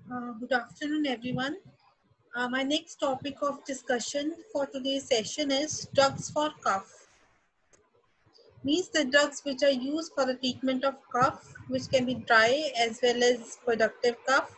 Good afternoon, everyone. My next topic of discussion for today's session is drugs for cough. Means the drugs which are used for the treatment of cough, which can be dry as well as productive cough.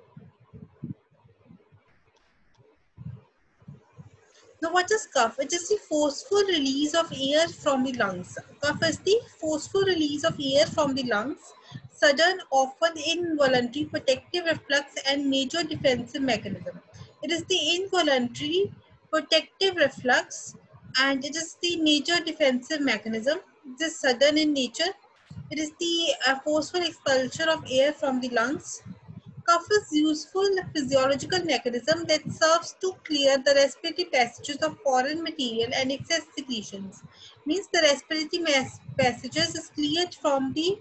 Now, what is cough? It is the forceful release of air from the lungs. Cough is the forceful release of air from the lungs, sudden, often involuntary protective reflex and major defensive mechanism. It is the involuntary protective reflex and it is the major defensive mechanism. It is sudden in nature. It is the forceful expulsion of air from the lungs. Cough is useful physiological mechanism that serves to clear the respiratory passages of foreign material and excess secretions. Means the respiratory passages is cleared from the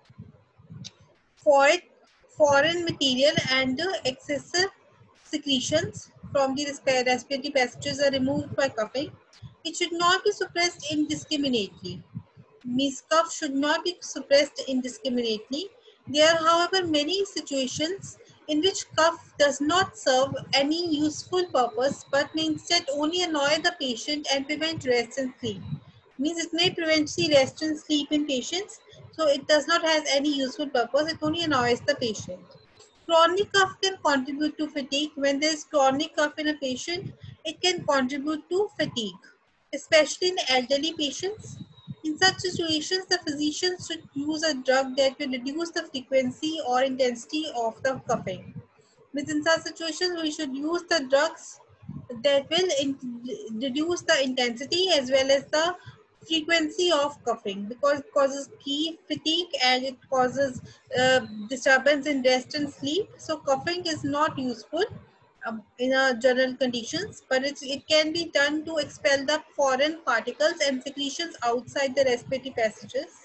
foreign, foreign material and excessive secretions from the respiratory passages are removed by coughing. It should not be suppressed indiscriminately. Means cough should not be suppressed indiscriminately. There are, however, many situations in which cough does not serve any useful purpose but may instead only annoy the patient and prevent rest and sleep. Means it may prevent the rest and sleep in patients, so it does not have any useful purpose, it only annoys the patient. Chronic cough can contribute to fatigue. When there is chronic cough in a patient, it can contribute to fatigue, especially in elderly patients. In such situations, the physician should use a drug that will reduce the frequency or intensity of the coughing. Within such situations, we should use the drugs that will reduce the intensity as well as the frequency of coughing, because it causes key fatigue and it causes disturbance in rest and sleep. So coughing is not useful in a general conditions, but it can be done to expel the foreign particles and secretions outside the respiratory passages.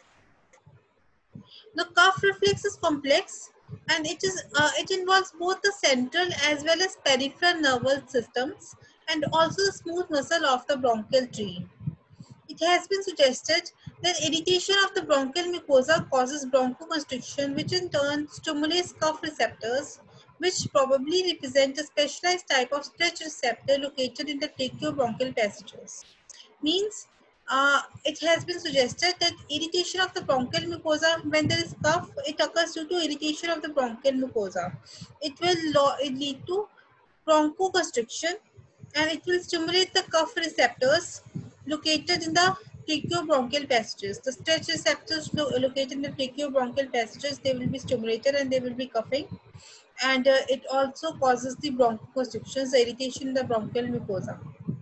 The cough reflex is complex and it involves both the central as well as peripheral nervous systems and also the smooth muscle of the bronchial tree. It has been suggested that irritation of the bronchial mucosa causes bronchoconstriction, which in turn stimulates cough receptors, which probably represent a specialized type of stretch receptor located in the tracheobronchial passages. Means it has been suggested that irritation of the bronchial mucosa, when there is cough, it occurs due to irritation of the bronchial mucosa. It will lead to bronchoconstriction and it will stimulate the cough receptors located in the tracheobronchial passages. The stretch receptors located in the tracheobronchial passages, they will be stimulated and they will be coughing. And it also causes the bronchoconstrictions, the irritation in the bronchial mucosa.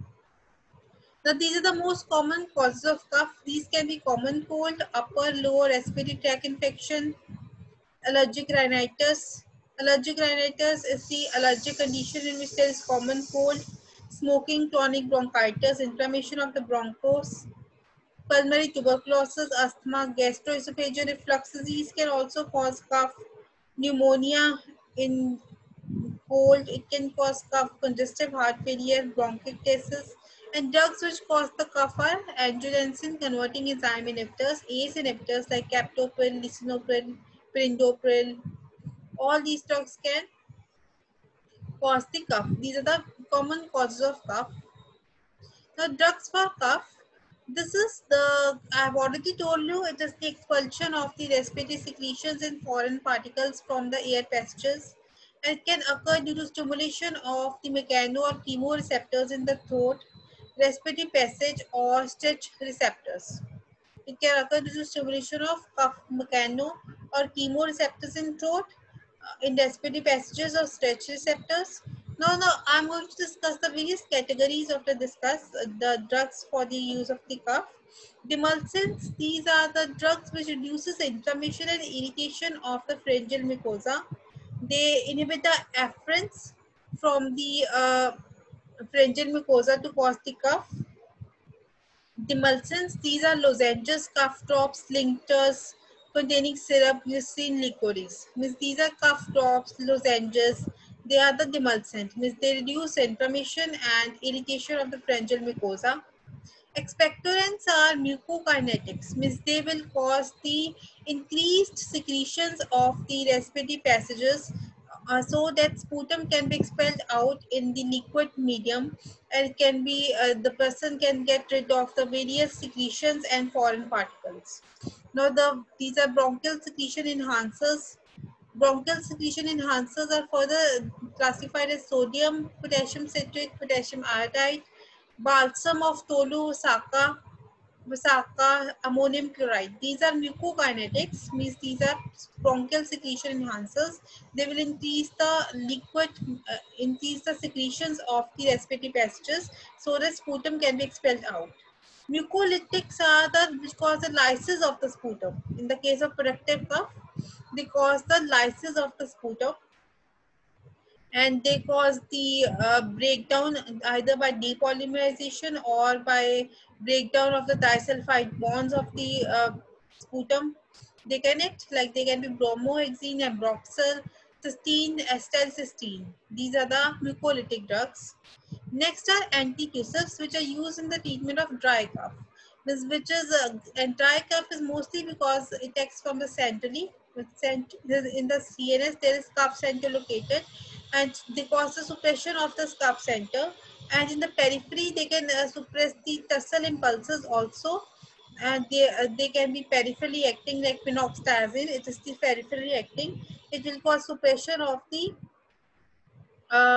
Now, these are the most common causes of cough. These can be common cold, upper, lower respiratory tract infection, allergic rhinitis. Allergic rhinitis is the allergic condition in which there is common cold, smoking, chronic bronchitis, inflammation of the bronchos, pulmonary tuberculosis, asthma, gastroesophageal reflux disease can also cause cough, pneumonia in cold, it can cause cough, congestive heart failure, bronchiectasis, and drugs which cause the cough are angiotensin converting enzyme inhibitors, ACE inhibitors like captopril, lisinopril, perindopril. All these drugs can cause the cough. These are the common causes of cough. Now, drugs for cough. This is the, I've already told you, it is the expulsion of the respiratory secretions and foreign particles from the air passages. And it can occur due to stimulation of the mechano or chemoreceptors in the throat, respiratory passage, or stretch receptors. It can occur due to stimulation of cough mechano or chemoreceptors in throat, in respiratory passages or stretch receptors. Now I'm going to discuss the various categories of the drugs for the use of the cough. Demulcents, these are the drugs which reduces the inflammation and irritation of the pharyngeal mucosa. They inhibit the afferents from the pharyngeal mucosa to cause the cough. Demulcents, these are lozenges, cough drops, linctors containing syrup, glycerin, licorice. Means these are cough drops, lozenges. They are the demulcent. Means they reduce inflammation and irritation of the pharyngeal mucosa. Expectorants are mucokinetics. Means they will cause the increased secretions of the respiratory passages so that sputum can be expelled out in the liquid medium, and it can be the person can get rid of the various secretions and foreign particles. Now these are bronchial secretion enhancers. Bronchial secretion enhancers are further classified as sodium, potassium citrate, potassium iodide, balsam of Tolu, Visaka, ammonium chloride. These are mucokinetics, means these are bronchial secretion enhancers. They will increase the increase the secretions of the respiratory passages so that sputum can be expelled out. Mucolytics are the which cause the lysis of the sputum. In the case of productive cough, they cause the lysis of the sputum, and they cause the breakdown either by depolymerization or by breakdown of the disulfide bonds of the sputum. They can act like they can be bromohexene, ambroxol, cysteine, acetylcysteine. These are the mucolytic drugs. Next are antitussives, which are used in the treatment of dry cough. Which is and dry cough is mostly because it acts from the centrally. In the CNS, there is cough center located, and they cause the suppression of the cough center. And in the periphery, they can suppress the tussle impulses also, and they can be peripherally acting like phenoxyazine. It is the peripherally acting. It will cause suppression of the uh,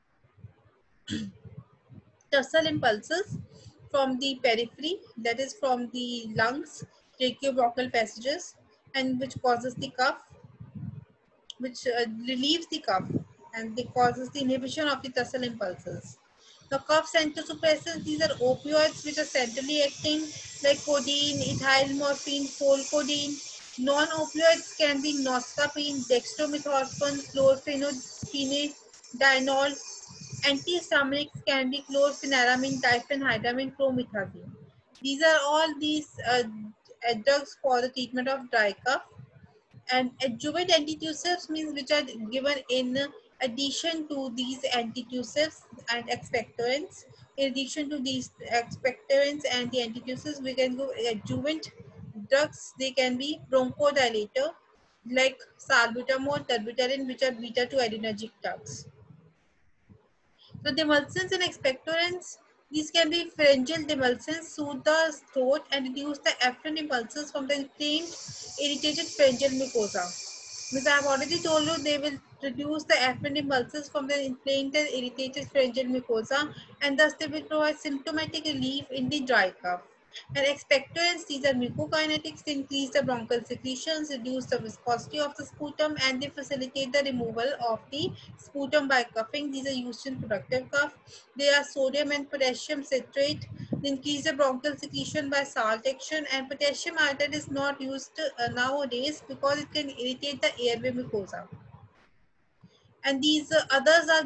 tussle impulses from the periphery, that is from the lungs, tracheobronchial passages, and which causes the cough, which relieves the cough, and it causes the inhibition of the tussle impulses. The cough center suppressants, these are opioids which are centrally acting like codeine, ethyl morphine, folcodeine. Non-opioids can be noscapine, dextromethorphan, chlorpheniramine, dinol. Antihistaminics can be chlorpheniramine, diphenhydramine, promethazine. These are all these drugs for the treatment of dry cough. And adjuvant antitussives means which are given in addition to these antitussives and expectorants. In addition to these expectorants and the antitussives, we can go adjuvant drugs. They can be bronchodilator like salbutamol, terbutaline, which are beta 2 adrenergic drugs. So demulcents and expectorants, these can be pharyngeal demulcents, soothe the throat and reduce the afferent impulses from the inflamed, irritated pharyngeal mucosa. Because I have already told you they will reduce the afferent impulses from the inflamed and irritated pharyngeal mucosa, and thus they will provide symptomatic relief in the dry cough. And expectorants, these are mucokinetics, they increase the bronchial secretions, reduce the viscosity of the sputum, and they facilitate the removal of the sputum by coughing. These are used in productive cough. They are sodium and potassium citrate. They increase the bronchial secretion by salt action, and potassium iodide is not used nowadays because it can irritate the airway mucosa. And these others are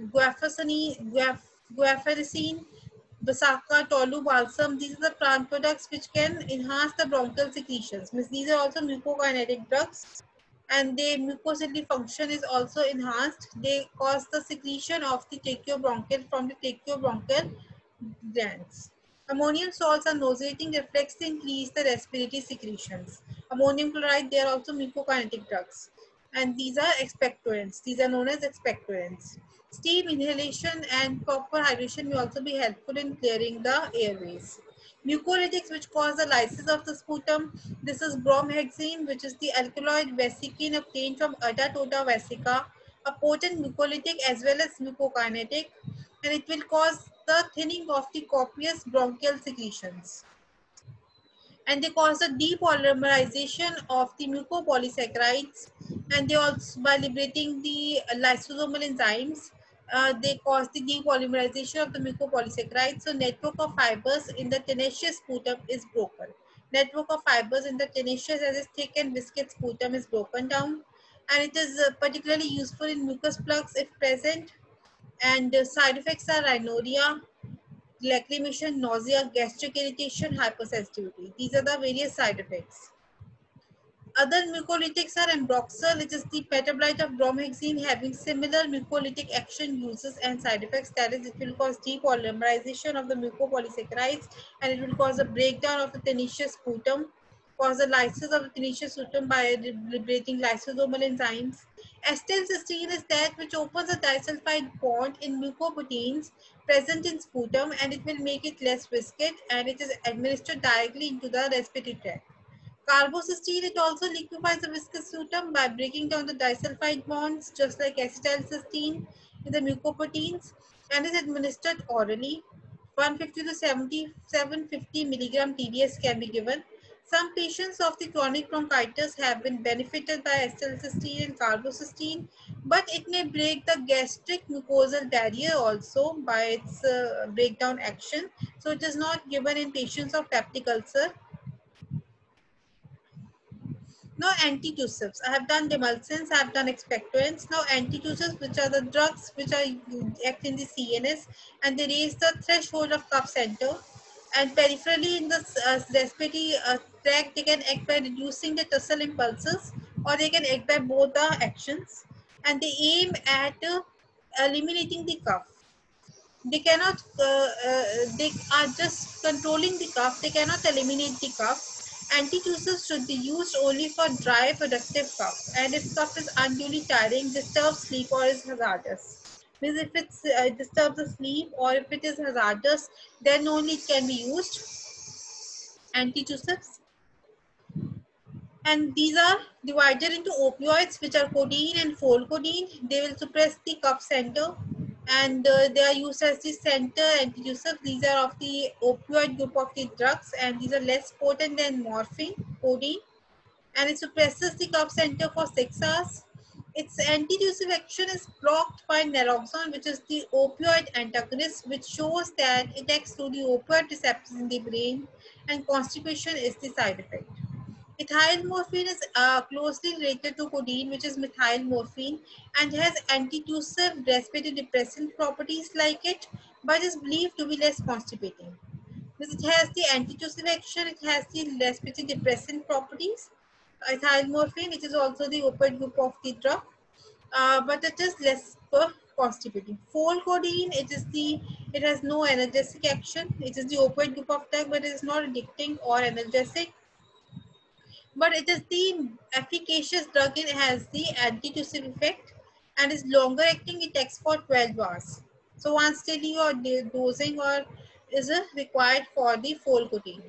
guaifenesin, Basaka, Tolu, Balsam. These are the plant products which can enhance the bronchial secretions. Means these are also mucokinetic drugs, and their mucociliary function is also enhanced. They cause the secretion of the tracheobronchial from the tracheobronchial glands. Ammonium salts are nauseating reflex to increase the respiratory secretions. Ammonium chloride, they are also mucokinetic drugs. And these are expectorants. These are known as expectorants. Steam inhalation and proper hydration may also be helpful in clearing the airways. Mucolytics, which cause the lysis of the sputum. This is bromhexine, which is the alkaloid vesicine obtained from Adda tota vesica, a potent mucolytic as well as mucokinetic, and it will cause the thinning of the copious bronchial secretions. And they cause the depolymerization of the mucopolysaccharides, and they also, by liberating the lysosomal enzymes, they cause the depolymerization of the mucopolysaccharides. So network of fibers in the tenacious sputum is broken. Network of fibers in the tenacious as a thick and viscous sputum is broken down, and it is particularly useful in mucus plugs if present. And side effects are rhinorrhea, lacrimation, nausea, gastric irritation, hypersensitivity. These are the various side effects. Other mucolytics are ambroxol, which is the metabolite of bromhexine, having similar mucolytic action, uses, and side effects. That is, it will cause depolymerization of the mucopolysaccharides, and it will cause a breakdown of the tenacious sputum, cause the lysis of the tenacious sputum by liberating lysosomal enzymes. Acetylcysteine is that which opens a disulfide bond in mucoproteins present in sputum, and it will make it less viscid, and it is administered directly into the respiratory tract. Carbocysteine, it also liquefies the viscous sputum by breaking down the disulfide bonds, just like acetylcysteine in the mucoproteins, and is administered orally. 150 to 750 milligram TDS can be given. Some patients of the chronic bronchitis have been benefited by acetylcysteine and carbocysteine, but it may break the gastric mucosal barrier also by its breakdown action. So it is not given in patients of peptic ulcer. Now antitussives. I have done demulcents, I have done expectorants. Now antitussives, which are the drugs which are act in the CNS and they raise the threshold of cough center. And peripherally in the respiratory tract, they can act by reducing the tussle impulses, or they can act by both the actions. And they aim at eliminating the cough. They cannot they are just controlling the cough, they cannot eliminate the cough. Antitussives should be used only for dry productive cough, and if cough is unduly tiring, disturbs sleep, or is hazardous, means if it's disturbs the sleep or if it is hazardous, then only it can be used antitussives. And these are divided into opioids, which are codeine and folcodeine. They will suppress the cough center, and they are used as the center antitussive. These are of the opioid group of the drugs, and these are less potent than morphine, codeine, and it suppresses the cough center for 6 hours. Its antitussive action is blocked by naloxone, which is the opioid antagonist, which shows that it acts through the opioid receptors in the brain, and constipation is the side effect. Ethyl morphine is closely related to codeine, which is methyl morphine, and has antitussive respiratory depressant properties like it, but is believed to be less constipating. Because it has the antitussive action, it has the respiratory depressant properties. Ethyl morphine, it is also the opioid group of the drug, but it is less constipating. Folcodeine, it has no analgesic action. It is the opioid group of drug, but it is not addicting or analgesic, but it is the efficacious drug. It has the antitussive effect and is longer acting. It takes for 12 hours. So once daily or dosing or is required for the folcodeine.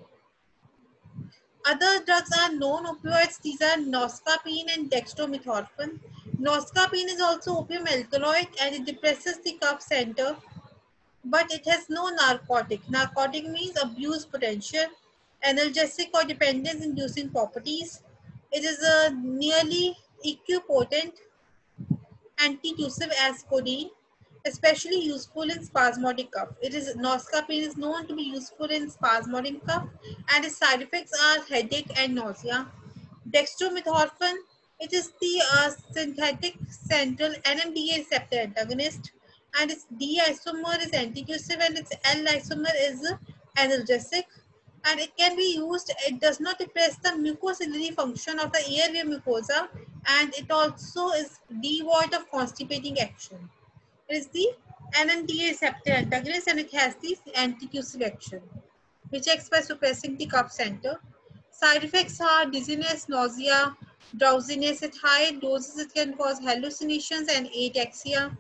Other drugs are non-opioids. These are noscapine and dextromethorphan. Noscapine is also opium alkaloid and it depresses the cough center, but it has no narcotic. Narcotic means abuse potential, analgesic or dependence inducing properties. It is a nearly equipotent antitussive as codeine, especially useful in spasmodic cough. It is noscapine is known to be useful in spasmodic cough, and its side effects are headache and nausea. Dextromethorphan, it is the synthetic central NMDA receptor antagonist, and its D isomer is antitussive and its L isomer is analgesic, and it can be used. It does not depress the mucociliary function of the airway mucosa, and it also is devoid of constipating action. It is the NMDA receptor antagonist and it has the antitussive action, which acts by suppressing the cough center. Side effects are dizziness, nausea, drowsiness. At high doses, it can cause hallucinations and ataxia,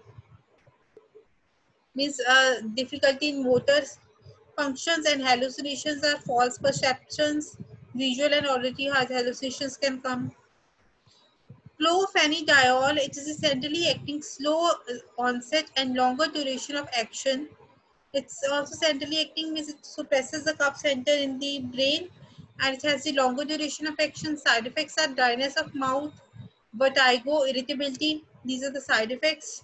means difficulty in motor functions, and hallucinations are false perceptions. Visual and auditory hallucinations can come. Clofenidiol, it is a centrally acting slow onset and longer duration of action. It's also centrally acting, means it suppresses the cough center in the brain, and it has the longer duration of action. Side effects are dryness of mouth, vertigo, irritability. These are the side effects.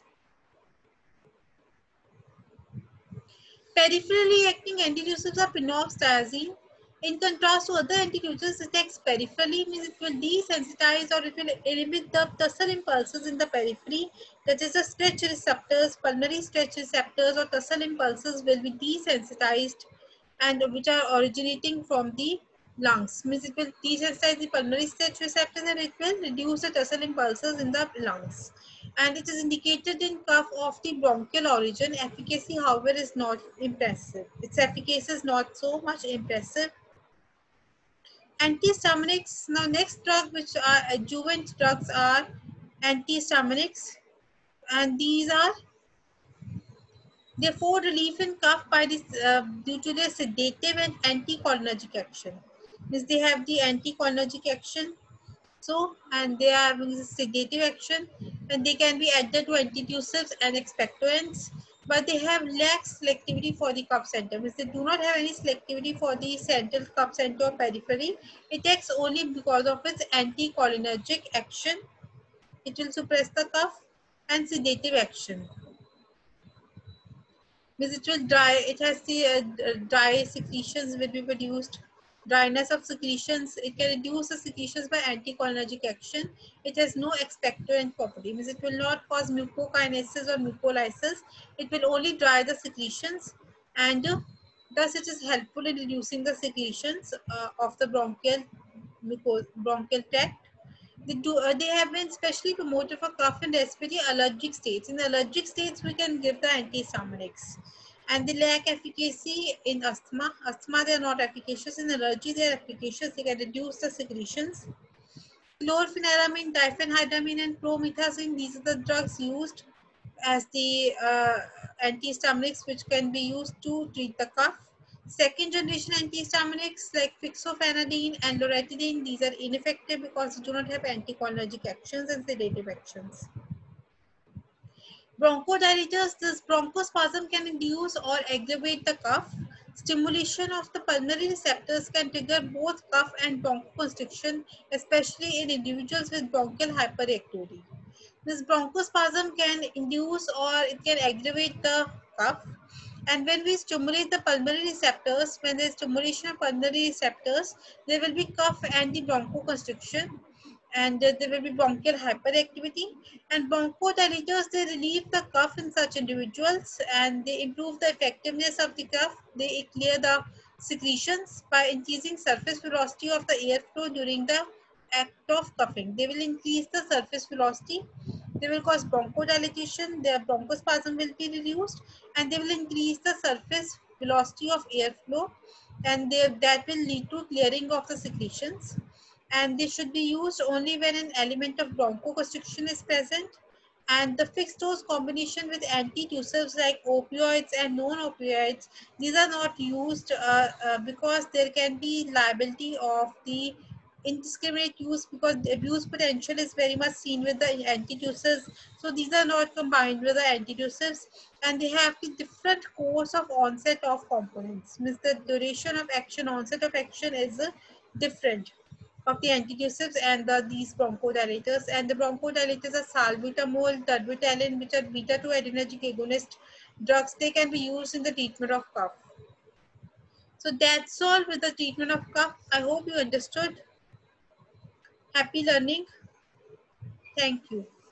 Peripherally acting antitussives are pinoxazine. In contrast to other antitussives, it acts peripherally, means it will desensitize or it will inhibit the tussle impulses in the periphery, that is the stretch receptors, pulmonary stretch receptors or tussle impulses will be desensitized, and which are originating from the lungs, means it will desensitize the pulmonary stretch receptors and it will reduce the tussle impulses in the lungs, and it is indicated in cough of the bronchial origin. Efficacy, however, is not impressive. Its efficacy is not so much impressive. Antihistaminics. Now, next drug which are adjuvant drugs are antihistaminics, and these are they afford relief in cough by this due to their sedative and anticholinergic action. Means they have the anticholinergic action, so and they are sedative action, and they can be added to antitussives and expectorants, but they have lax selectivity for the cough center. Means they do not have any selectivity for the central cough center or periphery. It acts only because of its anticholinergic action. It will suppress the cough and sedative action. Means it will dry, it has the dry secretions will be produced, dryness of secretions. It can reduce the secretions by anticholinergic action. It has no expectorant property. Means it will not cause mucokinesis or mucolysis. It will only dry the secretions, and thus it is helpful in reducing the secretions of the bronchial tract. They have been specially promoted for cough and respiratory allergic states. In allergic states, we can give the antihistaminics. And they lack efficacy in asthma. Asthma, they are not efficacious. In allergy, they are efficacious. They can reduce the secretions. Chlorpheniramine, diphenhydramine, and promethazine, these are the drugs used as the antihistaminics which can be used to treat the cough. Second generation antihistaminics like fixofenadine and loratadine, these are ineffective because they do not have anticholinergic actions and sedative actions. Bronchodilators, this bronchospasm can induce or aggravate the cough. Stimulation of the pulmonary receptors can trigger both cough and bronchoconstriction, especially in individuals with bronchial hyperactivity. This bronchospasm can induce or it can aggravate the cough. And when we stimulate the pulmonary receptors, when there is stimulation of pulmonary receptors, there will be cough and the bronchoconstriction, and there will be bronchial hyperactivity. And bronchodilators, they relieve the cough in such individuals, and they improve the effectiveness of the cough. They clear the secretions by increasing surface velocity of the airflow during the act of coughing. They will increase the surface velocity. They will cause bronchodilation. Their bronchospasm will be reduced, and they will increase the surface velocity of airflow, and that will lead to clearing of the secretions. And they should be used only when an element of bronchoconstriction is present. And the fixed dose combination with antitussives like opioids and non-opioids, these are not used because there can be liability of the indiscriminate use, because the abuse potential is very much seen with the antitussives. So these are not combined with the antitussives, and they have the different course of onset of components. Means the duration of action, onset of action is different of the antitussives and these bronchodilators. And the bronchodilators are salbutamol, terbutaline, which are beta-2 adrenergic agonist drugs. They can be used in the treatment of cough. So that's all with the treatment of cough. I hope you understood. Happy learning. Thank you.